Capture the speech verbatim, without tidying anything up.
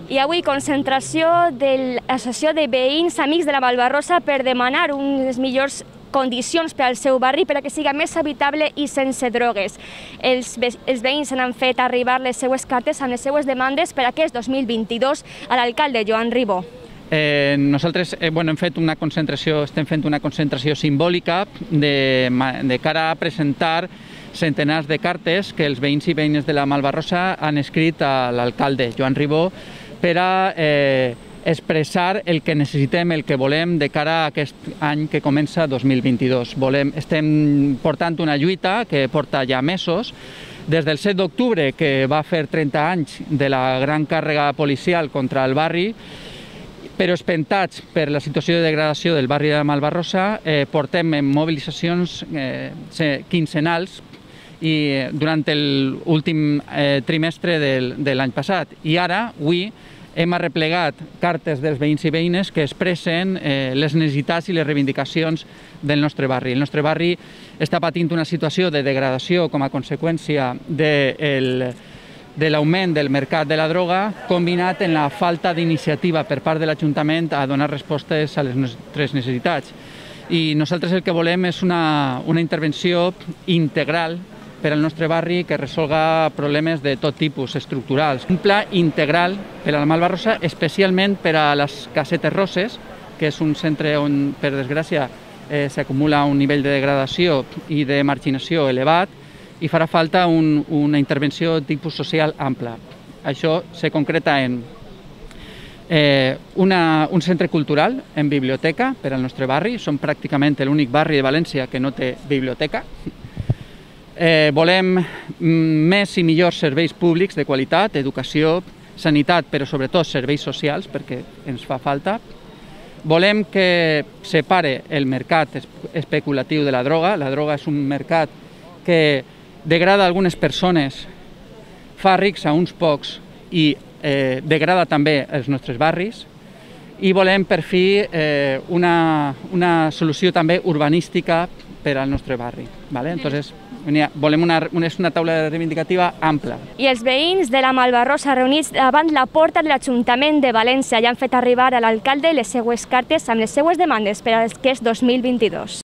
I avui concentració de l'Associació de Veïns Amics de la Malvarrosa per demanar unes millors condicions per al seu barri per a que siga més habitable i sense drogues. Els, els veïns han fet arribar les seues cartes amb les seues demandes per a aquest dos mil vint-i-dos a l'alcalde Joan Ribó. Eh, nosaltres eh, bueno, hem fet una concentració, estem fent una concentració simbòlica de, de cara a presentar centenars de cartes que els veïns i veïnes de la Malvarrosa han escrit a l'alcalde Joan Ribó per a eh, expressar el que necessitem, el que volem de cara a aquest any que comença dos mil vint-i-dos. Volem, estem portant una lluita que porta ja mesos, des del set d'octubre, que va fer trenta anys de la gran càrrega policial contra el barri, però espentats per la situació de degradació del barri de la Malvarrosa, eh, portem en mobilitzacions eh, quinzenals i durant l'últim eh, trimestre del, de l'any passat. I ara, avui, hem arreplegat cartes dels veïns i veïnes que expressen eh, les necessitats i les reivindicacions del nostre barri. El nostre barri està patint una situació de degradació com a conseqüència de el, de l'augment del mercat de la droga, combinat en la falta d'iniciativa per part de l'Ajuntament a donar respostes a les nostres necessitats. I nosaltres el que volem és una, una intervenció integral per al nostre barri que resolga problemes de tot tipus, estructurals. Un pla integral per a la Malvarrosa, especialment per a les Casetes Roses, que és un centre on, per desgràcia, eh, s'acumula un nivell de degradació i de marginació elevat, i farà falta un, una intervenció de tipus social ampla. Això se concreta en eh, una, un centre cultural en biblioteca per al nostre barri. Som pràcticament l'únic barri de València que no té biblioteca. Eh, volem més i millors serveis públics de qualitat, educació, sanitat, però sobretot serveis socials, perquè ens fa falta. Volem que separe el mercat especulatiu de la droga. La droga és un mercat que degrada algunes persones, fa rics a uns pocs i eh, degrada també els nostres barris. I volem, per fi, eh, una, una solució també urbanística per al nostre barri. ¿Vale? Entonces, volem una, una, una taula reivindicativa ampla. I els veïns de la Malvarrosa reunits davant la porta de l'Ajuntament de València ja han fet arribar a l'alcalde les seues cartes amb les seues demandes per a aquest dos mil vint-i-dos.